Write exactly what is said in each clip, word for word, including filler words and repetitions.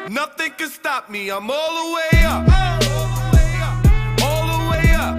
Nothing can stop me, I'm all the way up. All the way up.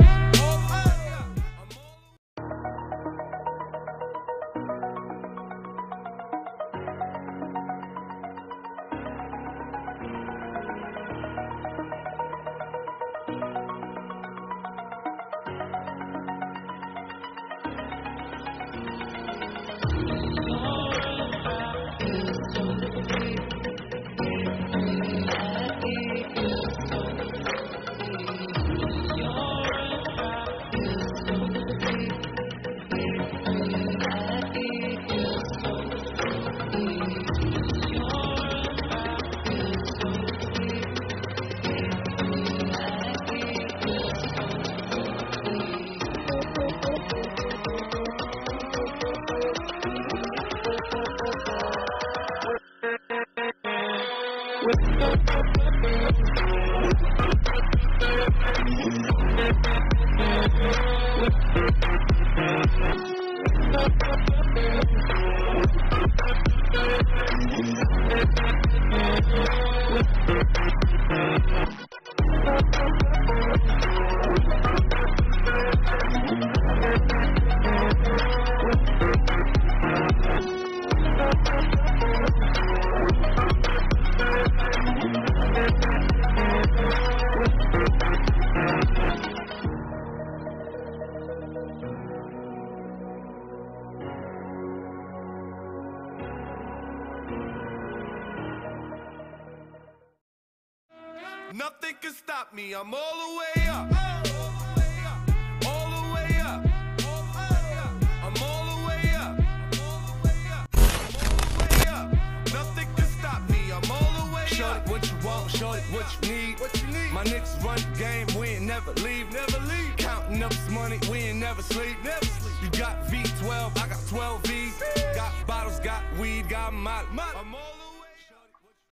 Nothing can stop me, I'm all the way up. All the way up. I'm all the way up. Nothing can stop me, I'm all the way up. Shorty, what you want, shorty, what you need. What you need? My niggas run the game, we ain't never leave, never leave. Counting up this money, we ain't never sleep, never sleep. You got V twelve, I got twelve V's. Got bottles, got weed, got my, I'm all